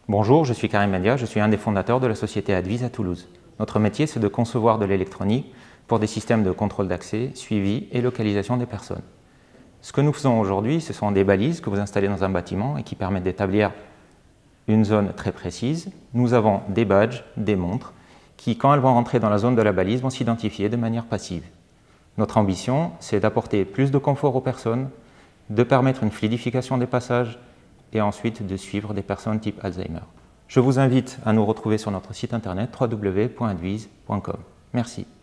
Bonjour, je suis Karim Mendia, je suis un des fondateurs de la société Advise à Toulouse. Notre métier, c'est de concevoir de l'électronique pour des systèmes de contrôle d'accès, suivi et localisation des personnes. Ce que nous faisons aujourd'hui, ce sont des balises que vous installez dans un bâtiment et qui permettent d'établir une zone très précise. Nous avons des badges, des montres, qui, quand elles vont rentrer dans la zone de la balise, vont s'identifier de manière passive. Notre ambition, c'est d'apporter plus de confort aux personnes, de permettre une fluidification des passages et ensuite de suivre des personnes type Alzheimer. Je vous invite à nous retrouver sur notre site internet www.advise.com. Merci.